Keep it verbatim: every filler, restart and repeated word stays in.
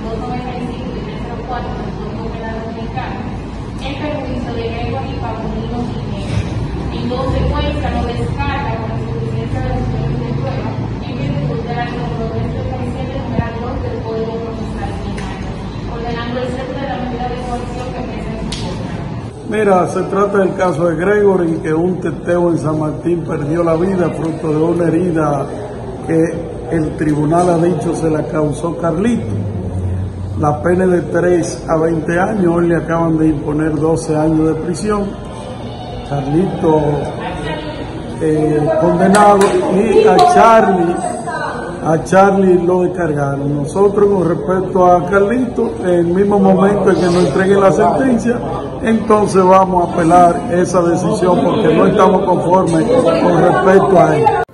doscientos noventa y cinco y trescientos cuatro del Código Penal Dominicano en perjuicio de Gregory Paulino Jiménez. En consecuencia, lo descarga con insuficiencia de los medios de prueba en virtud del artículo doscientos treinta y siete numeral dos del Código Procesal Penal, ordenando el cese de la medida de coerción que pesa en su contra. Mira, se trata del caso de Gregory, que un teteo en San Martín perdió la vida fruto de una herida que el tribunal ha dicho se la causó Carlito. La pena de tres a veinte años, hoy le acaban de imponer doce años de prisión. Carlito eh, condenado, y a Charlie, a Charlie lo descargaron. Nosotros, con respecto a Carlito, en el mismo momento en que nos entreguen la sentencia, entonces vamos a apelar esa decisión porque no estamos conformes con respecto a él.